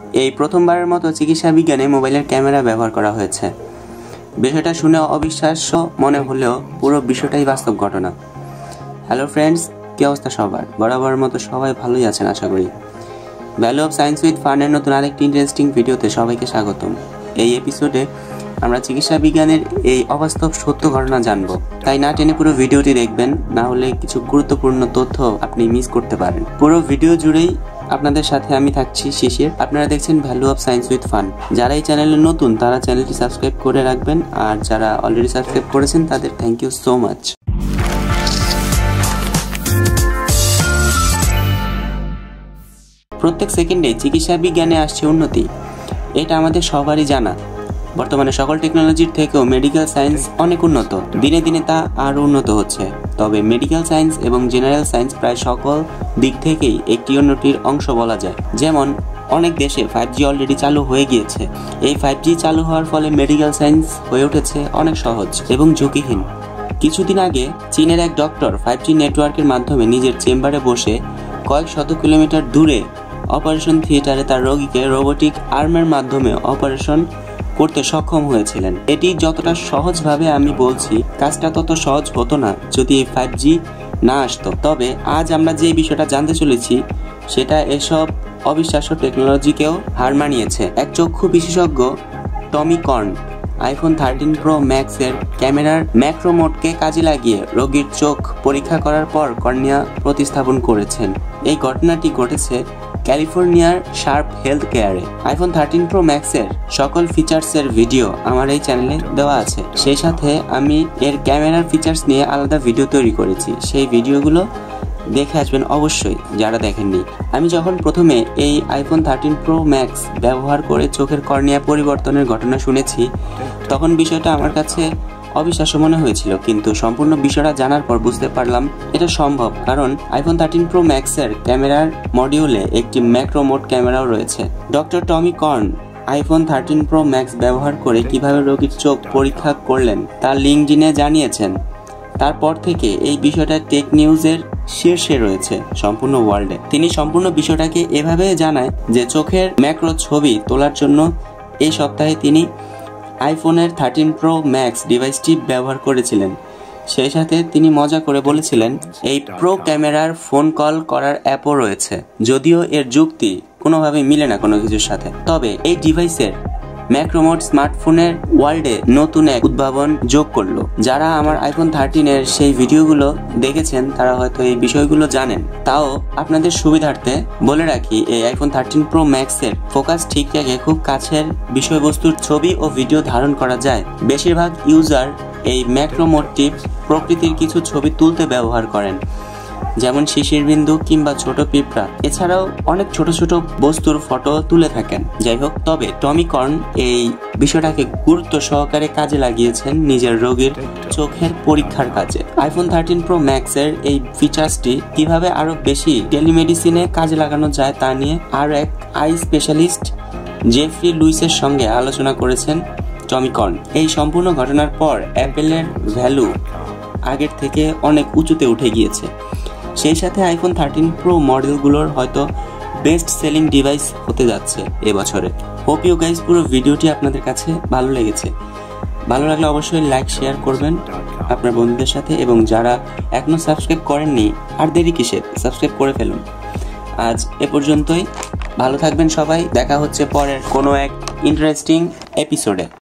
এই প্রথমবারের মতো চিকিৎসা বিজ্ঞানে মোবাইলের ক্যামেরা ব্যবহার করা হয়েছে। বিষয়টা শুনে অবিশ্বাস্য মনে হলেও পুরো বিষয়টাই বাস্তব ঘটনা। হ্যালো ফ্রেন্ডস, কী অবস্থা সবার? বরাবরের মতো সবাই ভালোই আছেন আশা করি। ভ্যালু অফ সায়েন্স উইথ ফানের নতুন আরেকটি ইন্টারেস্টিং ভিডিওতে সবাইকে স্বাগতম। এই এপিসোডে আমরা চিকিৎসা বিজ্ঞানের এই অবাস্তব সত্য ঘটনা জানবো, তাই না টেনে পুরো ভিডিওটি দেখবেন, না হলে কিছু গুরুত্বপূর্ণ তথ্য আপনি মিস করতে পারেন। পুরো ভিডিও জুড়েই আপনাদের সাথে আমি থাকছি শিশির। আপনারা দেখছেন value of science with fun. যারা এই চ্যানেলে নতুন তারা চ্যানেলটি সাবস্ক্রাইব করে রাখবেন, আর যারা অলরেডি সাবস্ক্রাইব করেছেন তাদের থ্যাংক ইউ সো মাচ। প্রত্যেক সেকেন্ডে চিকিৎসা বিজ্ঞানে আসছে উন্নতি, এটা আমাদের সবারই জানা। বর্তমানে সকল টেকনোলজির থেকেও মেডিকেল সায়েন্স অনেক উন্নত, দিনে দিনে তা আরও উন্নত হচ্ছে। তবে মেডিকেল সায়েন্স এবং জেনারেল সায়েন্স প্রায় সকল দিক থেকেই একটি উন্নতির অংশ বলা যায়। যেমন অনেক দেশে 5G অলরেডি চালু হয়ে গিয়েছে। এই 5G চালু হওয়ার ফলে মেডিকেল সায়েন্স হয়ে উঠেছে অনেক সহজ এবং ঝুঁকিহীন। কিছুদিন আগে চীনের এক ডক্টর 5G নেটওয়ার্কের মাধ্যমে নিজের চেম্বারে বসে কয়েক শত কিলোমিটার দূরে অপারেশন থিয়েটারে তার রোগীকে রোবোটিক আর্মের মাধ্যমে অপারেশন করতে সক্ষম হয়েছিলেন। এটি যতটা সহজভাবে আমি বলছি, কাজটা তত সহজ হতো না যদি এই 5G না আসতো। তবে আজ আমরা যে বিষয়টা জানতে চলেছি সেটা এসব অবিশ্বাস্য টেকনোলজিকেও হার মানিয়েছে। এক চক্ষু বিশেষজ্ঞ Tommy Korn iPhone 13 Pro Max এর ক্যামেরার ম্যাক্রো মোডকে কাজে লাগিয়ে রোগীর চোখ পরীক্ষা করার পর কর্নিয়া প্রতিস্থাপন করেছেন। এই ঘটনাটি ঘটেছে ক্যালিফোর্নিয়ার শার্প হেলথ কেয়ারে। iPhone 13 Pro Max এর সকল ফিচার্সের ভিডিও আমার এই চ্যানেলে দেওয়া আছে। সেই সাথে আমি এর ক্যামেরার ফিচার্স নিয়ে আলাদা ভিডিও তৈরি করেছি, সেই ভিডিওগুলো দেখে আসবেন অবশ্যই যারা দেখেননি। আমি যখন প্রথমে এই iPhone 13 Pro Max ব্যবহার করে চোখের কর্নিয়া পরিবর্তনের ঘটনা শুনেছি, তখন বিষয়টা আমার কাছে অবিশ্বাস্য মনে হয়েছিল, কিন্তু সম্পূর্ণ বিষয়টা জানার পর বুঝতে পারলাম এটা সম্ভব। কারণ iPhone 13 Pro Max এর ক্যামেরার মডিউলে একটি ম্যাক্রো মোড ক্যামেরাও রয়েছে। Doctor Tommy Korn iPhone 13 Pro Max ব্যবহার করে কিভাবে রোগীর চোখ পরীক্ষা করলেন তা লিঙ্কডইনে জানিয়েছেন। তারপর থেকে এই বিষয়টা টেক নিউজের শীর্ষে রয়েছে সম্পূর্ণ ওয়ার্ল্ডে। তিনি সম্পূর্ণ বিষয়টাকে এভাবে জানায় যে চোখের ম্যাক্রো ছবি তোলার জন্য এই সপ্তাহে তিনি আইফোনের 13 Pro Max ডিভাইসটি ব্যবহার করেছিলেন। সেই সাথে তিনি মজা করে বলেছিলেন, এই প্রো ক্যামেরার ফোন কল করার অ্যাপও রয়েছে, যদিও এর যুক্তি কোনোভাবেই মিলে না কোনো কিছুর সাথে। তবে এই ডিভাইসের ম্যাক্রোমোড স্মার্টফোনের ওয়ার্ল্ডে নতুন এক উদ্ভাবন যোগ করলো। যারা আমার iPhone 13 এর সেই ভিডিওগুলো দেখেছেন তারা হয়তো এই বিষয়গুলো জানেন। তাও আপনাদের সুবিধার্থে বলে রাখি, এই iPhone 13 Pro Max এর ফোকাস ঠিক রেখে খুব কাছের বিষয়বস্তুর ছবি ও ভিডিও ধারণ করা যায়। বেশিরভাগ ইউজার এই ম্যাক্রোমোডটি প্রকৃতির কিছু ছবি তুলতে ব্যবহার করেন, যেমন শিশির বিন্দু কিংবা ছোট পিঁপড়া। এছাড়াও অনেক ছোট ছোট বস্তুর ফটো তুলে থাকেন। যাই হোক, তবে টমি কর্ন এই বিষয়টাকে গুরুত্ব সহকারে কাজে লাগিয়েছেন নিজের রোগীর চোখের পরীক্ষার কাজে। iPhone 13 Pro Max এর এই ফিচার্সটি কিভাবে আরো বেশি টেলিমেডিসিনে কাজে লাগানো যায় তা নিয়ে আর এক আই স্পেশালিস্ট জেফ্রি লুইসের সঙ্গে আলোচনা করেছেন টমি কর্ন। এই সম্পূর্ণ ঘটনার পর অ্যাপেলের ভ্যালু আগের থেকে অনেক উঁচুতে উঠে গিয়েছে। সেই সাথে iPhone 13 Pro মডেলগুলোর হয়তো বেস্ট সেলিং ডিভাইস হতে যাচ্ছে এবছরে। হোপ ইউ গাইজ পুরো ভিডিওটি আপনাদের কাছে ভালো লেগেছে। ভালো লাগলে অবশ্যই লাইক শেয়ার করবেন আপনার বন্ধুদের সাথে, এবং যারা এখনো সাবস্ক্রাইব করেননি আর দেরি কিসের, সাবস্ক্রাইব করে ফেলুন। আজ এ পর্যন্তই, ভালো থাকবেন সবাই। দেখা হচ্ছে পরের কোনো এক ইন্টারেস্টিং এপিসোডে।